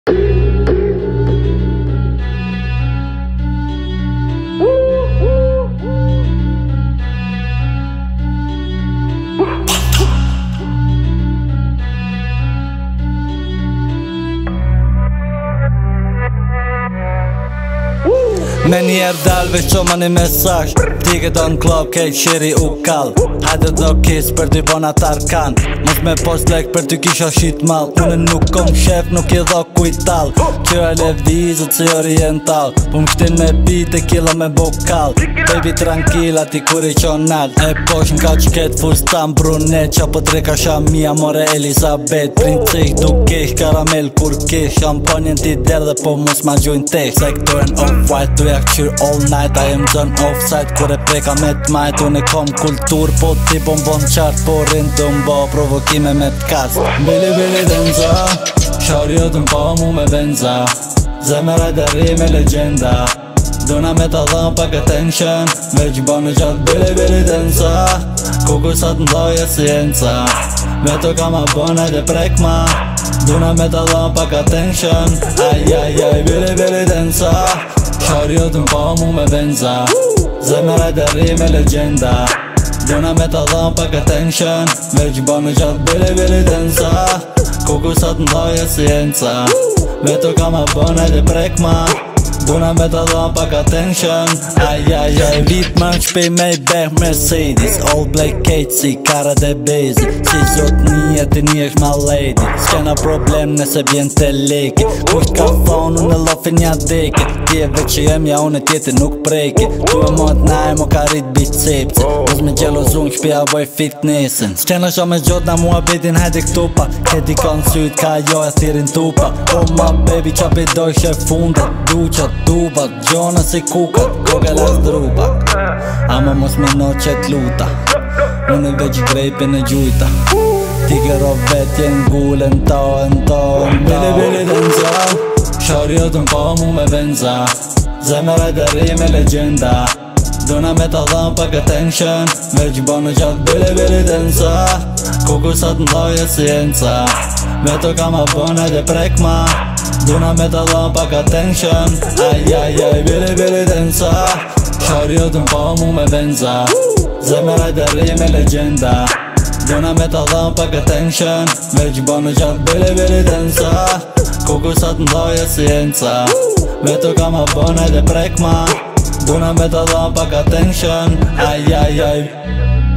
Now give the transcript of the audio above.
Me njerë dal veç që më një mesazh Tike do në klop kejt shiri u kall Hajde do kis për ty bona tarkan Mos me post lek për ty kisha shit mal Unë nuk kom shef nuk i dho kujtal Që e levdizët si oriental Po më shtin me pi tequila me bokal Baby tranquila ti kur i qonal E posh n'ka qket fustan brunet Qa po dreka shamia more Elizabeth Princek du kesh karamel kur kesh Shampanjen ti der dhe po mos ma gjojnë tek Sektoren off-white tu jak qyr all night I am done offside kur e preka me t'majt Unë e kom kultur po ti po m'bon qart Po rinë të mba provokime me t'kas Bili bili denza Shari o të mpa mu me benza Zemera e deri me legenda Duna me t'a dham pak attention Veç banë gjatë bili bili denza Kukusat m'dhoje scienza Me to kam a bëna dhe prek ma Duna me t'a dham pak attention Aj bili bili denza Shari o të mpa mu me benza Zemera e deri me legenda Duna me t'a dham pak attention Veç banë gjatë bili bili denza Kukusat m'dhoje scienza Me to kam a bëna dhe prek ma Duna me t'a dham pak attention Aj vit ma në shpej me i beh Mercedes All black Kate si kara dhe bezi Si zot një ti një është ma lady S'kena problem nëse bjen të leke Kusht ka thonë unë e lofin nja deke Ti e veç që jem ja unë e tjeti nuk preke Tu e mot na e mo ka rrit bicepce Mos me gjelozun shpja voj fitnessin S'kena sho me gjot na mua betin hajde këtupa Këti kanë syt ka jo e thirin tupa Oh my baby qa pidoj shë fundet Duqat dubat, gjona si kukat, koka las drupat Ama mos me no qet luta Unë veç grejpin e gjujta Ti kero vetje n'gullen tohen Bili bili denza Shari o të mpa mu me benza Zemera e deri me legenda Duna me t'a dham pak attention Veç banë gjatë bili bili denza Kukusat m'dhoje scienza Me to kam a bëna dhe prek ma Duna me t'a dham pak attention Aj bili bili denza Shari o të mpa mu me benza Zemera e deri me legenda Duna me t'a dham pak attention Veç banë gjatë bili bili denza Kukusat m'dhoje scienza Me to kam a bëna dhe prek ma Duna me t'a dham pak attention Aj